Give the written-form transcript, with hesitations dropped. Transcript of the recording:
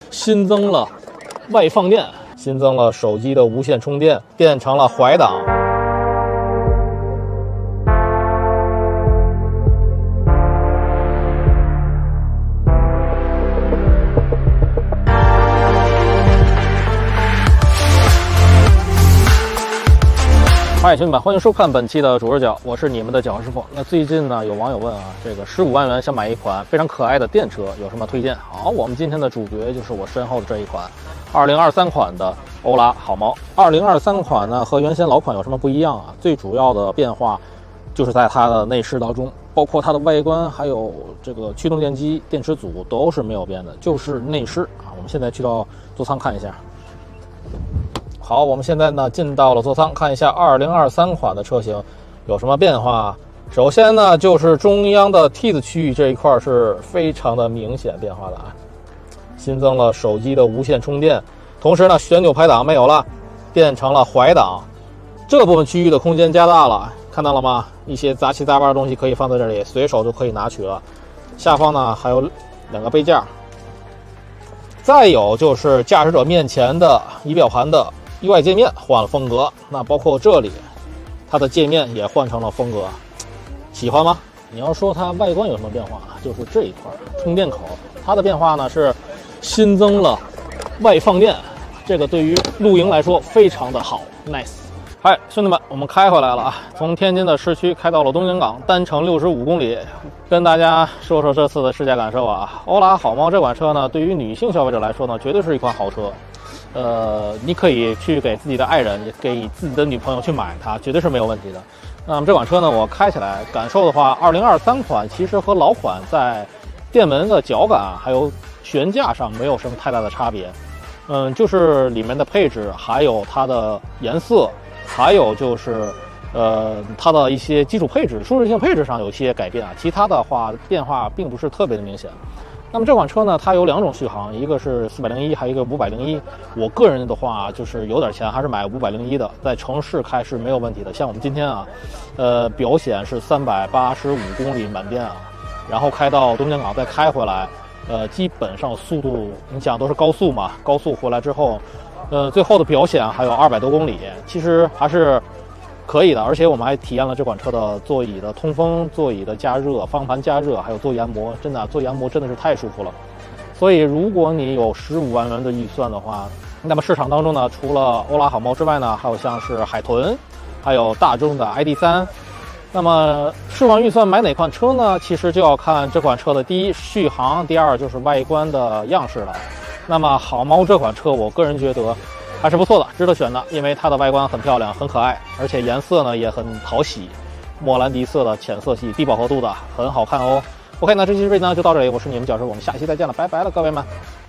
新增了外放电，新增了手机的无线充电，变成了怀档。嗨，兄弟们，欢迎收看本期的主视角，我是你们的脚师傅。那最近呢，有网友问啊，这个15万元想买一款非常可爱的电车，有什么推荐？好，我们今天的主角就是我身后的这一款2023款的欧拉好猫。2023款呢和原先老款有什么不一样啊？最主要的变化就是在它的内饰当中，包括它的外观，还有这个驱动电机、电池组都是没有变的，就是内饰啊。我们现在去到座舱看一下。好，我们现在呢进到了座舱，看一下2023款的车型有什么变化。首先呢，就是中央的 T 字区域这一块是非常的明显变化的啊，新增了手机的无线充电，同时呢旋钮排档没有了，变成了怀档。这个部分区域的空间加大了，看到了吗？一些杂七杂八的东西可以放在这里，随手就可以拿取了。下方呢还有2个杯架。再有就是驾驶者面前的仪表盘的UI 界面换了风格，那包括这里，它的界面也换成了风格，喜欢吗？你要说它外观有什么变化，就是这一块充电口，它的变化呢是新增了外放电，这个对于露营来说非常的好 ，nice。嗨，兄弟们，我们开回来了啊！从天津的市区开到了东京港，单程65公里，跟大家说说这次的试驾感受啊。欧拉好猫这款车呢，对于女性消费者来说呢，绝对是一款好车。你可以去给自己的爱人，也给自己的女朋友去买它，绝对是没有问题的。那么这款车呢，我开起来感受的话，2023款其实和老款在电门的脚感还有悬架上没有什么太大的差别。就是里面的配置，还有它的颜色，还有就是它的一些基础配置、舒适性配置上有一些改变啊，其他的话变化并不是特别的明显。那么这款车呢，它有2种续航，一个是401，还有一个501。我个人的话，就是有点钱还是买501的，在城市开是没有问题的。像我们今天啊，表显是385公里满编啊，然后开到东京港再开回来，基本上速度，你想都是高速嘛，高速回来之后，最后的表显还有200多公里，其实还是可以的。而且我们还体验了这款车的座椅的通风、座椅的加热、方向盘加热，还有座椅按摩，真的座椅按摩真的是太舒服了。所以如果你有15万元的预算的话，那么市场当中呢，除了欧拉好猫之外呢，还有像是海豚，还有大众的 ID.3。那么10万预算买哪款车呢？其实就要看这款车的第一续航，第二就是外观的样式了。那么好猫这款车，我个人觉得还是不错的，值得选的，因为它的外观很漂亮，很可爱，而且颜色呢也很讨喜，莫兰迪色的浅色系，低饱和度的，很好看哦。OK， 那这期视频呢就到这里，我是你们脚师，我们下期再见了，拜拜了，各位们。